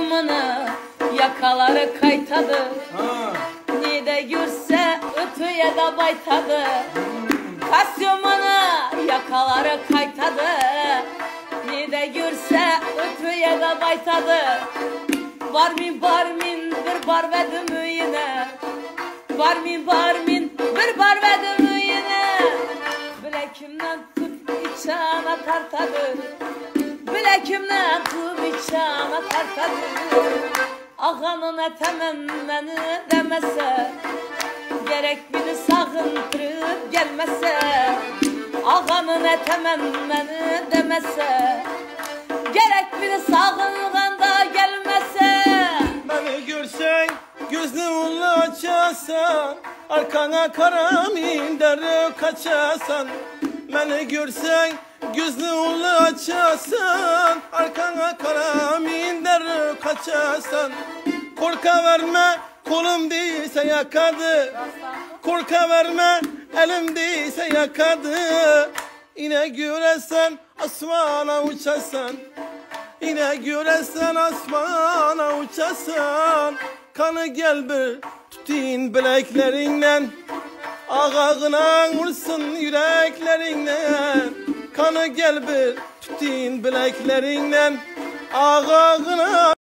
Kasyumunu yakaları kaytadı. Ne de görse ötüye de baytadı. Kasyumunu yakaları kaytadı. Ne de görse ötüye de baytadı. Barmin bir bar verdim yine. Barmin bir bar verdim yine. Bilekimden tut içana tartadı. Bilekimden tut içana tartadı. Ağanın etemem beni demese, gerek beni sağındırıp gelmese. Ağanın etemem beni demese, gerek beni sağınğanda gelmese. Beni görsen gözünü açasan, arkana kara minderi kaçasan. Beni görsen gözünü açasan, arkana kara minderi kaçasan. Korka verme kolum değilse yakadı, korka verme elim değilse yakadı. Yine göresen asmana uçasan, yine göresen asmana uçasan. Kanı gel bir tutayım bileklerinden, ağağına vursun yüreklerinden. Kanı gel bir tutayım bileklerinden, ağağına